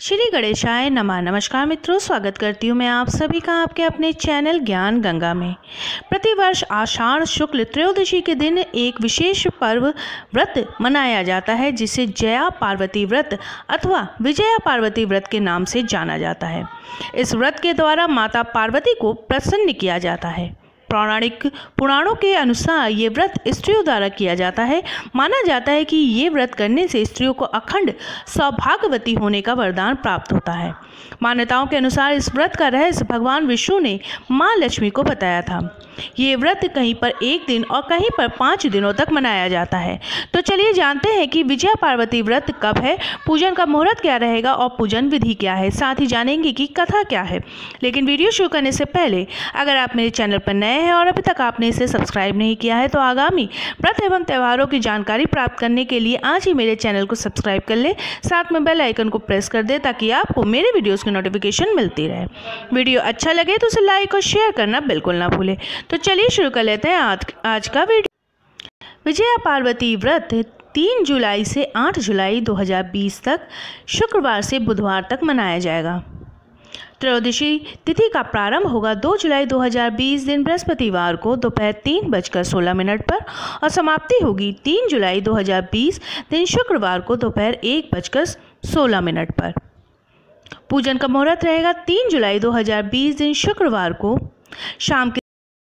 श्री गणेशाय नमः। नमस्कार मित्रों, स्वागत करती हूँ मैं आप सभी का आपके अपने चैनल ज्ञान गंगा में। प्रतिवर्ष आषाढ़ शुक्ल त्रयोदशी के दिन एक विशेष पर्व व्रत मनाया जाता है जिसे जया पार्वती व्रत अथवा विजया पार्वती व्रत के नाम से जाना जाता है। इस व्रत के द्वारा माता पार्वती को प्रसन्न किया जाता है। पौराणिक पुराणों के अनुसार ये व्रत स्त्रियों द्वारा किया जाता है। माना जाता है कि ये व्रत करने से स्त्रियों को अखंड सौभाग्यवती होने का वरदान प्राप्त होता है। मान्यताओं के अनुसार इस व्रत का रहस्य भगवान विष्णु ने माँ लक्ष्मी को बताया था। ये व्रत कहीं पर 1 दिन और कहीं पर 5 दिनों तक मनाया जाता है। तो चलिए जानते हैं कि विजया पार्वती व्रत कब है, पूजन का मुहूर्त क्या रहेगा और पूजन विधि क्या है। साथ ही जानेंगे कि कथा क्या है। लेकिन वीडियो शुरू करने से पहले अगर आप मेरे चैनल पर नए हैं और अभी तक आपने इसे सब्सक्राइब नहीं किया है तो आगामी व्रत एवं त्योहारों की जानकारी प्राप्त करने के लिए आज ही मेरे चैनल को सब्सक्राइब कर ले, साथ में बेल आइकन को प्रेस कर दे ताकि आपको मेरे वीडियोस की नोटिफिकेशन मिलती रहे। वीडियो अच्छा लगे तो उसे लाइक और शेयर करना बिल्कुल ना भूलें। तो चलिए शुरू कर लेते हैं आज का वीडियो। विजया पार्वती व्रत 3 जुलाई से 8 जुलाई 2020 तक शुक्रवार से बुधवार तक मनाया जाएगा। त्रयोदशी तिथि का प्रारंभ होगा 2 जुलाई 2020 दिन बृहस्पतिवार को दोपहर 3:16 पर और समाप्ति होगी 3 जुलाई 2020 दिन शुक्रवार को दोपहर 1:16 पर। पूजन का मुहूर्त रहेगा 3 जुलाई 2020 दिन शुक्रवार को शाम के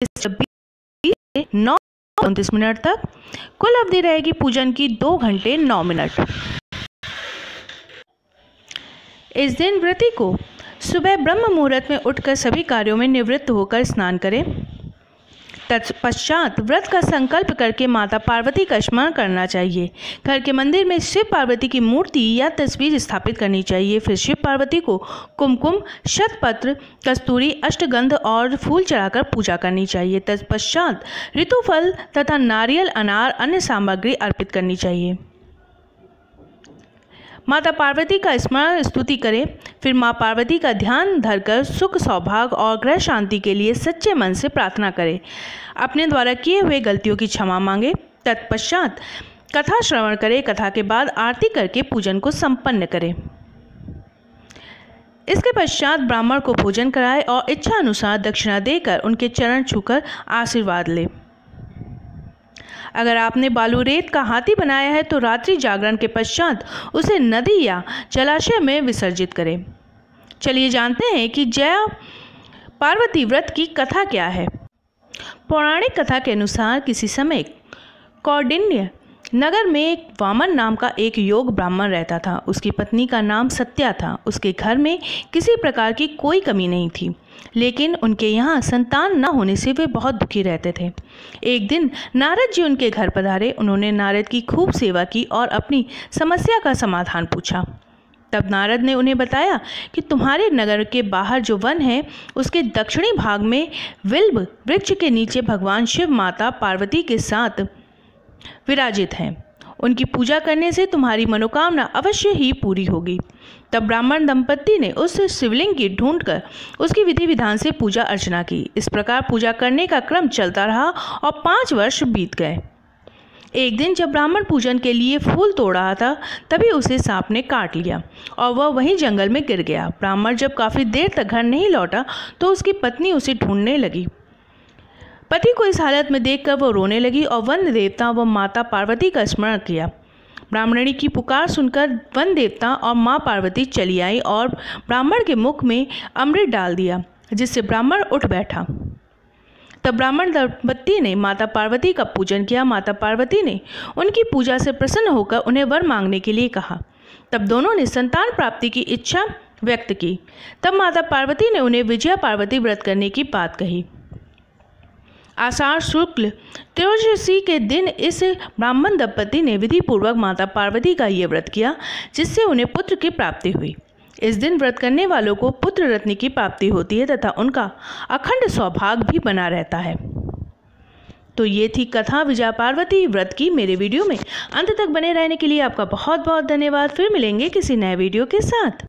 9:29 तक। कुल अवधि रहेगी पूजन की 2 घंटे 9 मिनट। इस दिन व्रती को सुबह ब्रह्म मुहूर्त में उठकर सभी कार्यों में निवृत्त होकर स्नान करें। तत्पश्चात व्रत का संकल्प करके माता पार्वती का स्मरण करना चाहिए। घर के मंदिर में शिव पार्वती की मूर्ति या तस्वीर स्थापित करनी चाहिए। फिर शिव पार्वती को कुमकुम, शतपत्र, कस्तूरी, अष्टगंध और फूल चढ़ाकर पूजा करनी चाहिए। तत्पश्चात ऋतुफल तथा नारियल, अनार, अन्य सामग्री अर्पित करनी चाहिए। माता पार्वती का स्मरण स्तुति करें। फिर माँ पार्वती का ध्यान धरकर सुख, सौभाग्य और ग्रह शांति के लिए सच्चे मन से प्रार्थना करें। अपने द्वारा किए हुए गलतियों की क्षमा मांगे। तत्पश्चात कथा श्रवण करें। कथा के बाद आरती करके पूजन को संपन्न करें। इसके पश्चात ब्राह्मण को भोजन कराएं और इच्छा अनुसार दक्षिणा देकर उनके चरण छूकर आशीर्वाद लें। अगर आपने बालू रेत का हाथी बनाया है तो रात्रि जागरण के पश्चात उसे नदी या जलाशय में विसर्जित करें। चलिए जानते हैं कि जया पार्वती व्रत की कथा क्या है। पौराणिक कथा के अनुसार किसी समय कौंडिन्य नगर में एक वामन नाम का एक योग ब्राह्मण रहता था। उसकी पत्नी का नाम सत्या था। उसके घर में किसी प्रकार की कोई कमी नहीं थी, लेकिन उनके यहाँ संतान न होने से वे बहुत दुखी रहते थे। एक दिन नारद जी उनके घर पधारे। उन्होंने नारद की खूब सेवा की और अपनी समस्या का समाधान पूछा। तब नारद ने उन्हें बताया कि तुम्हारे नगर के बाहर जो वन है उसके दक्षिणी भाग में विल्व वृक्ष के नीचे भगवान शिव माता पार्वती के साथ विराजित हैं। उनकी पूजा करने से तुम्हारी मनोकामना अवश्य ही पूरी होगी। तब ब्राह्मण दंपत्ति ने उस शिवलिंग की ढूंढकर उसकी विधि विधान से पूजा अर्चना की। इस प्रकार पूजा करने का क्रम चलता रहा और 5 वर्ष बीत गए। एक दिन जब ब्राह्मण पूजन के लिए फूल तोड़ रहा था तभी उसे सांप ने काट लिया और वह वहीं जंगल में गिर गया। ब्राह्मण जब काफ़ी देर तक घर नहीं लौटा तो उसकी पत्नी उसे ढूंढने लगी। पति को इस हालत में देखकर वो रोने लगी और वन देवता व माता पार्वती का स्मरण किया। ब्राह्मणी की पुकार सुनकर वन देवता और माँ पार्वती चली आई और ब्राह्मण के मुख में अमृत डाल दिया, जिससे ब्राह्मण उठ बैठा। तब ब्राह्मण दंपत्ति ने माता पार्वती का पूजन किया। माता पार्वती ने उनकी पूजा से प्रसन्न होकर उन्हें वर मांगने के लिए कहा। तब दोनों ने संतान प्राप्ति की इच्छा व्यक्त की। तब माता पार्वती ने उन्हें विजया पार्वती व्रत करने की बात कही। आषाढ़ शुक्ल त्रयोदशी के दिन इस ब्राह्मण दंपति ने विधि पूर्वक माता पार्वती का ये व्रत किया, जिससे उन्हें पुत्र की प्राप्ति हुई। इस दिन व्रत करने वालों को पुत्र रत्न की प्राप्ति होती है तथा उनका अखंड सौभाग्य भी बना रहता है। तो ये थी कथा विजया पार्वती व्रत की। मेरे वीडियो में अंत तक बने रहने के लिए आपका बहुत बहुत धन्यवाद। फिर मिलेंगे किसी नए वीडियो के साथ।